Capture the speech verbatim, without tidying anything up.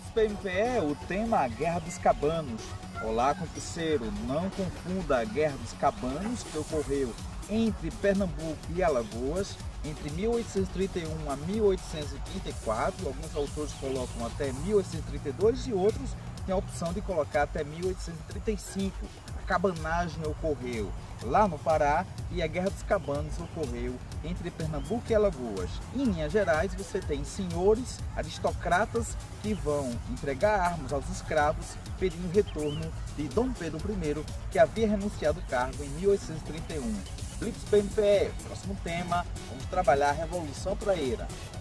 P M P E, o tema Guerra dos Cabanos. Olá, concurseiro, não confunda a Guerra dos Cabanos, que ocorreu entre Pernambuco e Alagoas, entre mil oitocentos e trinta e um a mil oitocentos e trinta e quatro, alguns autores colocam até mil oitocentos e trinta e dois e outros têm a opção de colocar até mil oitocentos e trinta e cinco. A cabanagem ocorreu lá no Pará e a Guerra dos Cabanos ocorreu entre Pernambuco e Alagoas. Em linhas gerais, você tem senhores, aristocratas que vão entregar armas aos escravos, pedindo o retorno de Dom Pedro I, que havia renunciado ao cargo em mil oitocentos e trinta e um. Blitz P M P E, próximo tema, vamos trabalhar a Revolução Praieira.